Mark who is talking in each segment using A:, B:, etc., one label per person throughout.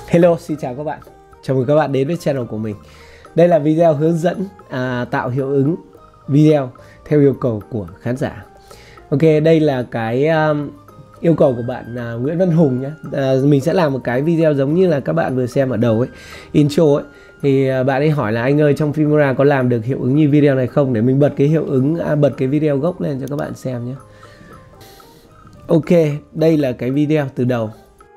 A: Hello, xin chào các bạn. Chào mừng các bạn đến với channel của mình. Đây là video hướng dẫn tạo hiệu ứng video theo yêu cầu của khán giả. Ok, đây là cái yêu cầu của bạn Nguyễn Văn Hùng nhé. Mình sẽ làm một cái video giống như là các bạn vừa xem ở đầu ấy, intro ấy. Thì bạn ấy hỏi là anh ơi, trong Filmora có làm được hiệu ứng như video này không? Để mình bật cái hiệu ứng, bật cái video gốc lên cho các bạn xem nhé. Ok, đây là cái video từ đầu.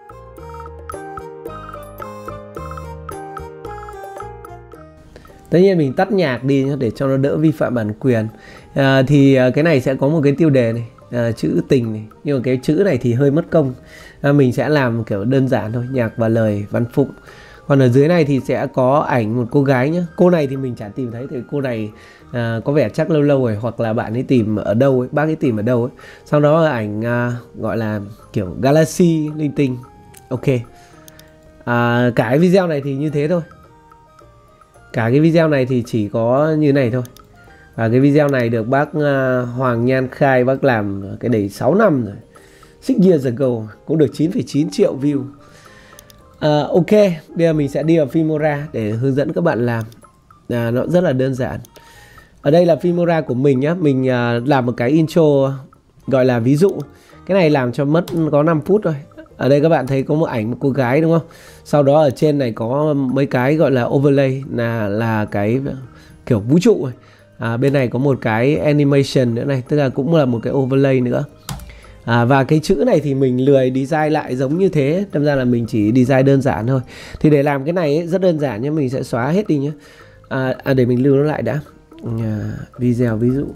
A: Tất nhiên mình tắt nhạc đi để cho nó đỡ vi phạm bản quyền. Thì cái này sẽ có một cái tiêu đề này, chữ tình này. Nhưng mà cái chữ này thì hơi mất công. Mình sẽ làm kiểu đơn giản thôi, nhạc và lời Văn Phụng. Còn ở dưới này thì sẽ có ảnh một cô gái nhé. Cô này thì mình chả tìm thấy, thì cô này có vẻ chắc lâu lâu rồi, hoặc là bạn ấy tìm ở đâu ấy, bác ấy tìm ở đâu ấy. Sau đó là ảnh gọi là kiểu Galaxy linh tinh. Ok, cái video này thì như thế thôi. Cả cái video này thì chỉ có như này thôi. Và cái video này được bác Hoàng Nhan Khai, bác làm cái đấy 6 năm rồi, 6 years ago, cũng được 9,9 triệu view. Ok, bây giờ mình sẽ đi vào Filmora để hướng dẫn các bạn làm. Nó rất là đơn giản. Ở đây là Filmora của mình nhé. Mình làm một cái intro gọi là ví dụ. Cái này làm cho mất có 5 phút thôi. Ở đây các bạn thấy có một ảnh một cô gái đúng không? Sau đó ở trên này có mấy cái gọi là overlay, là cái kiểu vũ trụ. Bên này có một cái animation nữa này, tức là cũng là một cái overlay nữa. Và cái chữ này thì mình lười design lại giống như thế, đâm ra là mình chỉ design đơn giản thôi. Thì để làm cái này ấy, rất đơn giản nhé, mình sẽ xóa hết đi nhé. Để mình lưu nó lại đã. Video ví dụ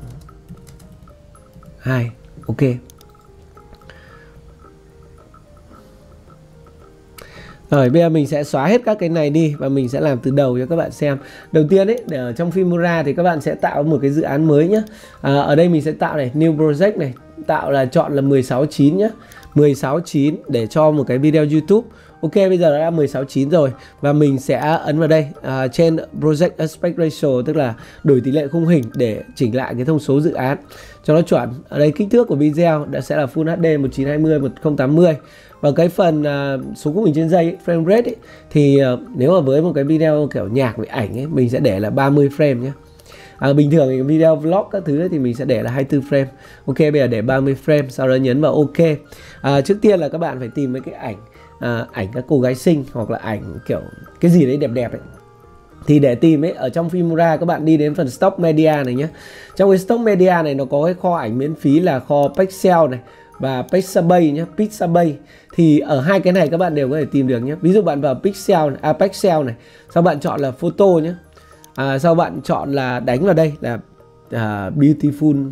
A: 2. Ok. Rồi bây giờ mình sẽ xóa hết các cái này đi và mình sẽ làm từ đầu cho các bạn xem. Đầu tiên ấy, để ở trong Filmora thì các bạn sẽ tạo một cái dự án mới nhé. Ở đây mình sẽ tạo này, new project này, tạo là chọn là 16:9 nhé. 16:9 để cho một cái video YouTube. Ok, bây giờ đã 16:9 rồi và mình sẽ ấn vào đây, trên project aspect ratio, tức là đổi tỷ lệ khung hình để chỉnh lại cái thông số dự án cho nó chuẩn. Ở đây kích thước của video đã sẽ là Full HD 1920 1080. Và cái phần số khung hình trên giây, frame rate ấy, thì nếu mà với một cái video kiểu nhạc với ảnh ấy, mình sẽ để là 30 frame nhé. Bình thường thì video vlog các thứ ấy, thì mình sẽ để là 24 frame. Ok, bây giờ để 30 frame, sau đó nhấn vào ok. Trước tiên là các bạn phải tìm mấy cái ảnh, ảnh các cô gái xinh, hoặc là ảnh kiểu cái gì đấy đẹp đẹp ấy. Thì để tìm ấy, ở trong Filmora các bạn đi đến phần stock media này nhé. Trong cái stock media này nó có cái kho ảnh miễn phí là kho Pexel này và Pixabay nhé, Pixabay. Thì ở hai cái này các bạn đều có thể tìm được nhé. Ví dụ bạn vào Pixel này, sau bạn chọn là photo nhé. Sau bạn chọn là đánh vào đây là beautiful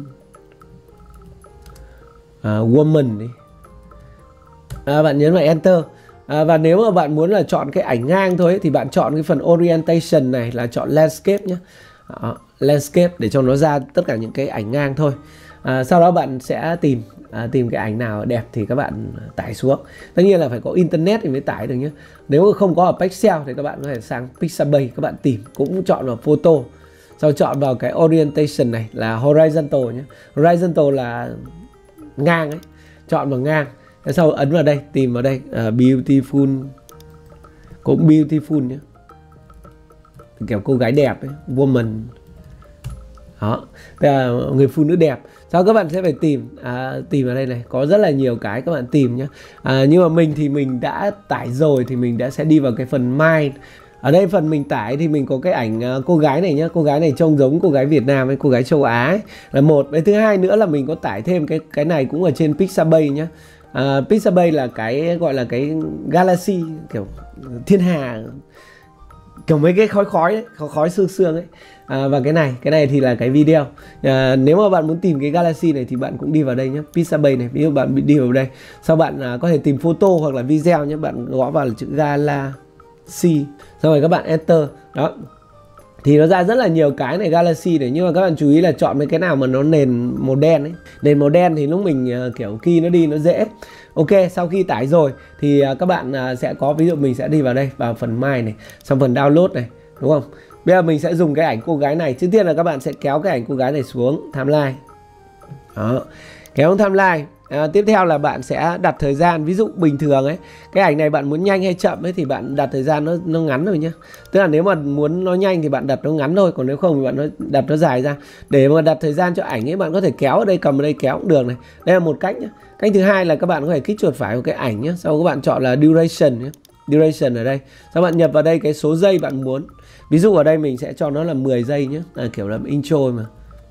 A: woman đi. Bạn nhấn vào enter. Và nếu mà bạn muốn là chọn cái ảnh ngang thôi ấy, thì bạn chọn cái phần orientation này là chọn landscape nhé. Landscape để cho nó ra tất cả những cái ảnh ngang thôi. Sau đó bạn sẽ tìm cái ảnh nào đẹp thì các bạn tải xuống. Tất nhiên là phải có internet thì mới tải được nhé. Nếu không có ở Pexel thì các bạn có thể sang Pixabay, các bạn tìm, cũng chọn vào photo. Sau chọn vào cái orientation này là horizontal nhé. Horizontal là ngang ấy, chọn vào ngang. Sau ấn vào đây, tìm vào đây beautiful, cũng beautiful nhé, kiểu cô gái đẹp ấy, woman. Đó, tức là người phụ nữ đẹp. Sau các bạn sẽ phải tìm ở đây này, có rất là nhiều cái các bạn tìm nhé. Nhưng mà mình thì mình đã tải rồi thì mình sẽ đi vào cái phần My. Ở đây phần mình tải thì mình có cái ảnh cô gái này nhé. Cô gái này trông giống cô gái Việt Nam hay cô gái châu Á ấy, là một. Cái thứ hai nữa là mình có tải thêm cái này cũng ở trên Pixabay nhé. Pixabay là cái gọi là cái Galaxy, kiểu thiên hà, kiểu mấy cái khói sương sương ấy. Và cái này thì là cái video. Nếu mà bạn muốn tìm cái Galaxy này thì bạn cũng đi vào đây nhé, Pixabay này. Ví dụ bạn đi vào đây, sau bạn có thể tìm photo hoặc là video nhé. Bạn gõ vào là chữ Galaxy, xong rồi các bạn enter. Đó, thì nó ra rất là nhiều cái này Galaxy này. Nhưng mà các bạn chú ý là chọn mấy cái nào mà nó nền màu đen ấy. Nền màu đen thì lúc mình kiểu key nó đi nó dễ. Ok, sau khi tải rồi thì các bạn sẽ có, ví dụ mình sẽ đi vào đây, vào phần My này, xong phần download này, đúng không? Bây giờ mình sẽ dùng cái ảnh cô gái này. Trước tiên là các bạn sẽ kéo cái ảnh cô gái này xuống timeline. Đó, kéo timeline. Tiếp theo là bạn sẽ đặt thời gian. Ví dụ bình thường ấy, cái ảnh này bạn muốn nhanh hay chậm ấy thì bạn đặt thời gian nó ngắn rồi nhá. Tức là nếu mà muốn nó nhanh thì bạn đặt nó ngắn thôi, còn nếu không thì bạn đặt nó dài ra. Để mà đặt thời gian cho ảnh ấy, bạn có thể kéo ở đây, cầm ở đây kéo cũng được này. Đây là một cách nhá. Cách thứ hai là các bạn có thể kích chuột phải vào cái ảnh nhé. Sau các bạn chọn là duration nhé. Duration ở đây. Sau bạn nhập vào đây cái số giây bạn muốn. Ví dụ ở đây mình sẽ cho nó là 10 giây nhé. Kiểu là intro mà.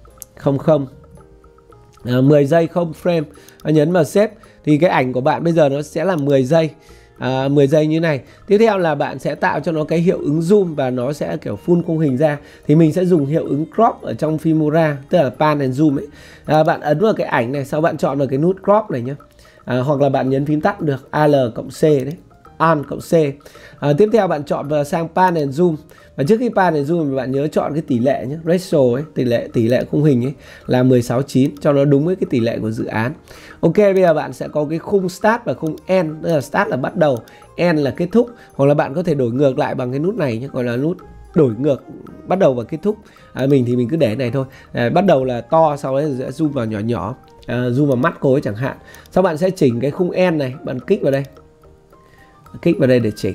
A: 10 giây 0 frame. Nhấn vào save thì cái ảnh của bạn bây giờ nó sẽ là 10 giây. 10 giây như này. Tiếp theo là bạn sẽ tạo cho nó cái hiệu ứng zoom và nó sẽ kiểu full khung hình ra. Thì mình sẽ dùng hiệu ứng crop ở trong Filmora, tức là pan and zoom ấy. Bạn ấn vào cái ảnh này, sau bạn chọn vào cái nút crop này nhé. Hoặc là bạn nhấn phím tắt được Alt cộng C đấy. Alt cộng C. Tiếp theo bạn chọn vào sang pan and zoom. Và trước khi pan and zoom thì bạn nhớ chọn cái tỷ lệ nhé, ratio ấy, tỷ lệ khung hình ấy là 16:9 cho nó đúng với cái tỷ lệ của dự án. Ok, bây giờ bạn sẽ có cái khung start và khung end, tức là start là bắt đầu, end là kết thúc, hoặc là bạn có thể đổi ngược lại bằng cái nút này nhé, gọi là nút đổi ngược bắt đầu và kết thúc. Mình thì mình cứ để này thôi. Bắt đầu là to, sau đấy sẽ zoom vào nhỏ nhỏ, zoom vào mắt cô ấy chẳng hạn. Sau bạn sẽ chỉnh cái khung end này, bạn kích vào đây. Kích vào đây để chỉnh.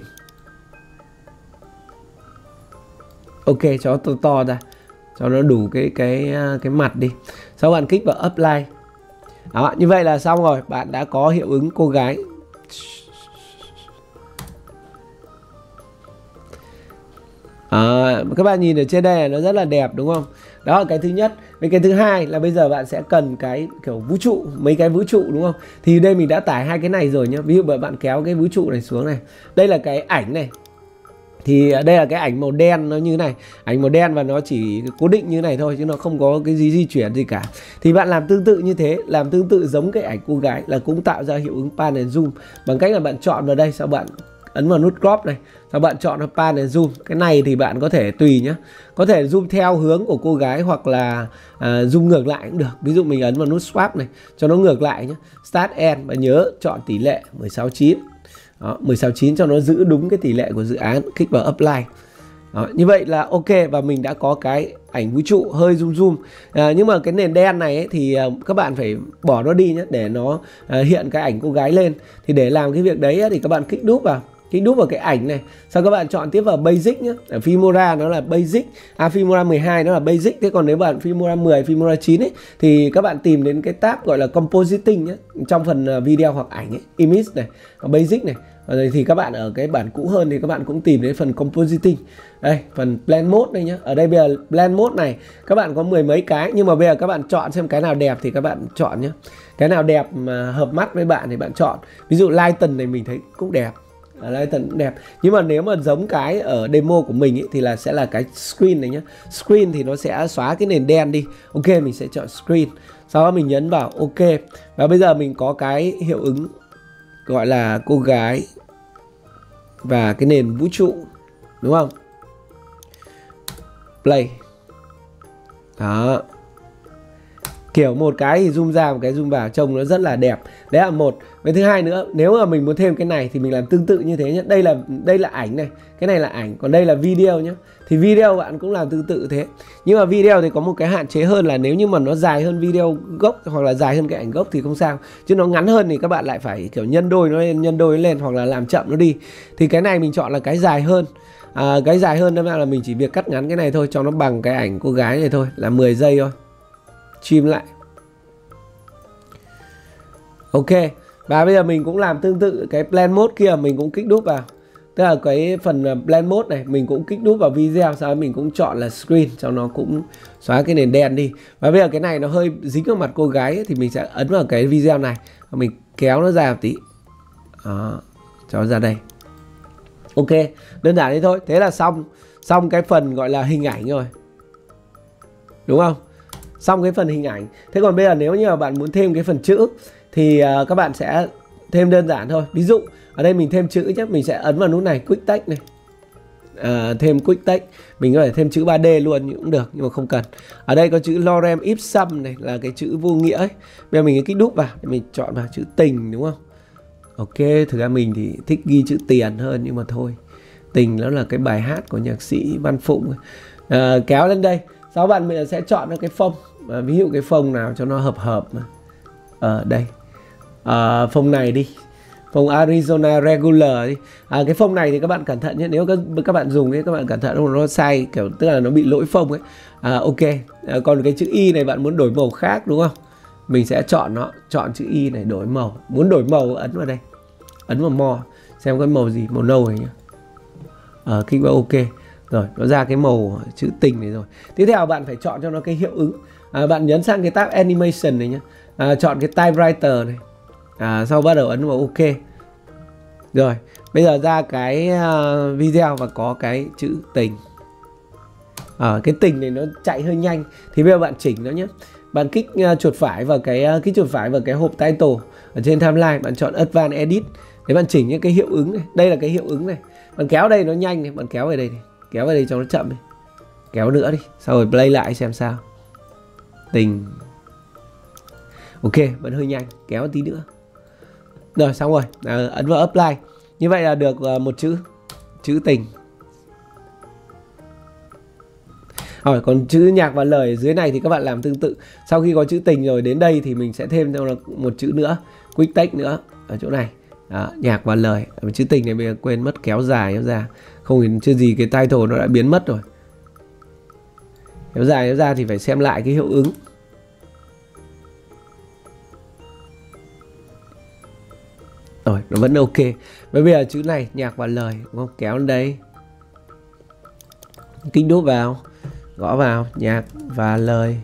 A: Ok, cho nó to ra, cho nó đủ cái mặt đi. Sau bạn kích vào apply. Đó, như vậy là xong rồi, bạn đã có hiệu ứng cô gái. Các bạn nhìn ở trên đây là nó rất là đẹp đúng không? Đó là cái thứ nhất. Cái thứ hai là bây giờ bạn sẽ cần cái kiểu vũ trụ, mấy cái vũ trụ đúng không? Thì đây mình đã tải hai cái này rồi nhá. Ví dụ bạn kéo cái vũ trụ này xuống này. Đây là cái ảnh này. Thì đây là cái ảnh màu đen, nó như thế này. Ảnh màu đen và nó chỉ cố định như này thôi, chứ nó không có cái gì di chuyển gì cả. Thì bạn làm tương tự như thế, làm tương tự giống cái ảnh cô gái là cũng tạo ra hiệu ứng pan and zoom. Bằng cách là bạn chọn vào đây, sau bạn ấn vào nút crop này, sau bạn chọn vào pan and zoom. Cái này thì bạn có thể tùy nhé, có thể zoom theo hướng của cô gái hoặc là zoom ngược lại cũng được. Ví dụ mình ấn vào nút swap này cho nó ngược lại nhé, start end, và nhớ chọn tỷ lệ 16:9. Đó, 16:9 cho nó giữ đúng cái tỷ lệ của dự án, kích vào apply. Đó, như vậy là ok, và mình đã có cái ảnh vũ trụ hơi zoom. Nhưng mà cái nền đen này ấy, thì các bạn phải bỏ nó đi nhé, để nó hiện cái ảnh cô gái lên. Thì để làm cái việc đấy thì các bạn kích đúp vào cái ảnh này. Sau các bạn chọn tiếp vào basic nhé. Ở Filmora nó là basic, Filmora 12 nó là basic. Thế còn nếu bạn Filmora 10, Filmora 9 ấy, thì các bạn tìm đến cái tab gọi là compositing nhé, trong phần video hoặc ảnh ấy, image này, basic này. Thì các bạn ở cái bản cũ hơn thì các bạn cũng tìm đến phần compositing. Đây, phần blend mode đây nhé. Ở đây bây giờ blend mode này các bạn có mười mấy cái, nhưng mà bây giờ các bạn chọn xem cái nào đẹp thì các bạn chọn nhé. Cái nào đẹp mà hợp mắt với bạn thì bạn chọn. Ví dụ Lighten này mình thấy cũng đẹp, Lighten cũng đẹp. Nhưng mà nếu mà giống cái ở demo của mình ấy, thì sẽ là cái screen này nhé. Screen thì nó sẽ xóa cái nền đen đi. Ok, mình sẽ chọn screen. Sau đó mình nhấn vào ok. Và bây giờ mình có cái hiệu ứng gọi là cô gái và cái nền vũ trụ, đúng không? Play. Đó. Kiểu một cái thì zoom ra, một cái zoom vào, trông nó rất là đẹp. Đấy là một. Cái thứ hai nữa, nếu mà mình muốn thêm cái này thì mình làm tương tự như thế nhé. Đây là ảnh này, cái này là ảnh, còn đây là video nhé. Thì video bạn cũng làm tương tự thế. Nhưng mà video thì có một cái hạn chế hơn là nếu như mà nó dài hơn video gốc hoặc là dài hơn cái ảnh gốc thì không sao. Chứ nó ngắn hơn thì các bạn lại phải kiểu nhân đôi nó lên hoặc là làm chậm nó đi. Thì cái này mình chọn là cái dài hơn. Cái dài hơn đó là mình chỉ việc cắt ngắn cái này thôi cho nó bằng cái ảnh cô gái này thôi, là 10 giây thôi. Trim lại. Ok. Và bây giờ mình cũng làm tương tự cái blend mode kia, mình cũng kích đúp vào. Tức là cái phần blend mode này mình cũng kích đúp vào video, sau đó mình cũng chọn là screen cho nó cũng xóa cái nền đen đi. Và bây giờ cái này nó hơi dính vào mặt cô gái ấy, thì mình sẽ ấn vào cái video này, mình kéo nó ra một tí. Đó, cho nó ra đây. Ok, đơn giản thế thôi. Thế là xong cái phần gọi là hình ảnh rồi, đúng không? Xong cái phần hình ảnh. Thế còn bây giờ nếu như mà bạn muốn thêm cái phần chữ thì các bạn sẽ thêm đơn giản thôi. Ví dụ ở đây mình thêm chữ nhé, mình sẽ ấn vào nút này Quick Text này. Thêm Quick Text, mình có thể thêm chữ 3D luôn cũng được, nhưng mà không cần. Ở đây có chữ Lorem Ipsum này, là cái chữ vô nghĩa ấy. Bây giờ mình kích đúp vào, mình chọn vào chữ tình, đúng không? Ok, thực ra mình thì thích ghi chữ tiền hơn, nhưng mà thôi, tình nó là cái bài hát của nhạc sĩ Văn Phụng. Kéo lên đây. Sau bạn mình sẽ chọn cái phông, ví dụ cái phông nào cho nó hợp mà. Ở đây phông này đi, phông Arizona Regular đi. Cái phông này thì các bạn cẩn thận nhé, nếu các bạn dùng ấy các bạn cẩn thận không nó sai, kiểu tức là nó bị lỗi phông ấy. Ok. Còn cái chữ Y này bạn muốn đổi màu khác đúng không? Mình sẽ chọn nó, chọn chữ Y này đổi màu. Muốn đổi màu ấn vào đây, ấn vào More xem cái màu gì, màu nâu này nhá. Kích vào OK. Rồi nó ra cái màu chữ tình này rồi. Tiếp theo bạn phải chọn cho nó cái hiệu ứng. Bạn nhấn sang cái tab Animation này nhé. Chọn cái typewriter này. Sau bắt đầu ấn vào OK. Rồi bây giờ ra cái video và có cái chữ tình. Cái tình này nó chạy hơi nhanh thì bây giờ bạn chỉnh nó nhé. Bạn kích chuột phải vào cái hộp title ở trên timeline, bạn chọn Advanced Edit để bạn chỉnh những cái hiệu ứng này. Đây là cái hiệu ứng này. Bạn kéo đây nó nhanh này, bạn kéo về đây này. Kéo về đây cho nó chậm đi. Kéo nữa đi, sau rồi play lại xem sao. Tình. Ok, vẫn hơi nhanh, kéo tí nữa. Rồi xong rồi, ấn vào apply. Như vậy là được một chữ tình. Rồi còn chữ nhạc và lời ở dưới này thì các bạn làm tương tự. Sau khi có chữ tình rồi đến đây thì mình sẽ thêm cho nó một chữ nữa, quick text nữa ở chỗ này. Đó, nhạc và lời. Chữ tình này bây giờ quên mất kéo dài nó ra. Không thì chưa gì cái title nó đã biến mất rồi. Kéo dài nó ra thì phải xem lại cái hiệu ứng. Rồi nó vẫn ok. Và bây giờ chữ này nhạc và lời đúng không? Kéo lên đây, kích đúp vào, gõ vào nhạc và lời.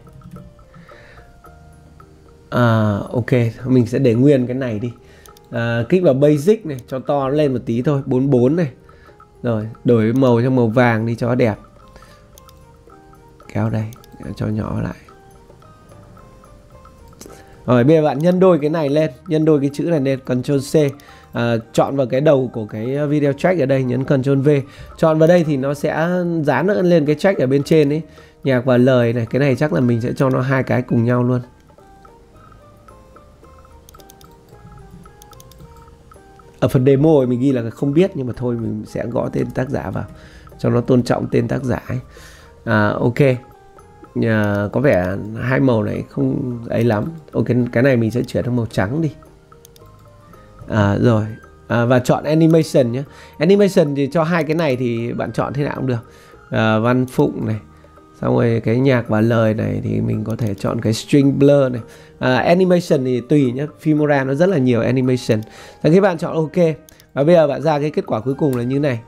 A: Ok, mình sẽ để nguyên cái này đi. Kích vào basic này, cho to nó lên một tí thôi, 44 này. Rồi đổi màu cho màu vàng đi cho nó đẹp. Kéo đây cho nhỏ lại. Rồi bây giờ bạn nhân đôi cái này lên, nhân đôi cái chữ này lên, Ctrl C. Chọn vào cái đầu của cái video track ở đây, nhấn Ctrl V. Chọn vào đây thì nó sẽ dán lên cái track ở bên trên ấy. Nhạc và lời này, cái này chắc là mình sẽ cho nó hai cái cùng nhau luôn. Ở phần demo mình ghi là không biết, nhưng mà thôi mình sẽ gõ tên tác giả vào cho nó tôn trọng tên tác giả ấy. Ok. Có vẻ hai màu này không ấy lắm. Ok, cái này mình sẽ chuyển sang màu trắng đi. Rồi và chọn animation nhé. Animation thì cho hai cái này thì bạn chọn thế nào cũng được. Văn phụng này, xong rồi cái nhạc và lời này thì mình có thể chọn cái string blur này. Animation thì tùy nhé, Filmora nó rất là nhiều animation. Và khi bạn chọn OK và bây giờ bạn ra cái kết quả cuối cùng là như này.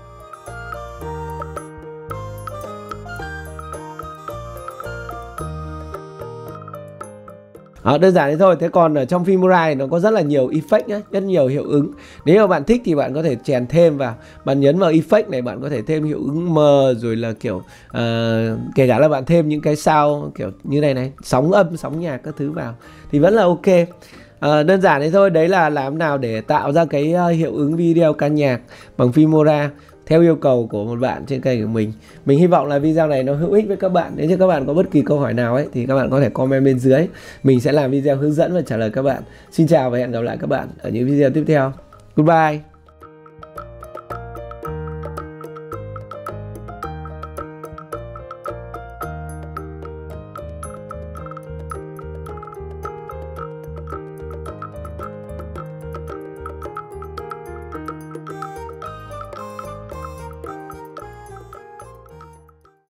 A: Đơn giản thế thôi. Thế còn ở trong Filmora thì nó có rất là nhiều effect nhé, rất nhiều hiệu ứng. Nếu mà bạn thích thì bạn có thể chèn thêm vào. Bạn nhấn vào effect này, bạn có thể thêm hiệu ứng mờ, rồi là kiểu kể cả là bạn thêm những cái sound kiểu như này này, sóng âm, sóng nhạc các thứ vào thì vẫn là ok. Đơn giản thế thôi. Đấy là làm nào để tạo ra cái hiệu ứng video ca nhạc bằng Filmora theo yêu cầu của một bạn trên kênh của mình. Mình hy vọng là video này nó hữu ích với các bạn. Nếu như các bạn có bất kỳ câu hỏi nào ấy thì các bạn có thể comment bên dưới. Mình sẽ làm video hướng dẫn và trả lời các bạn. Xin chào và hẹn gặp lại các bạn ở những video tiếp theo. Goodbye.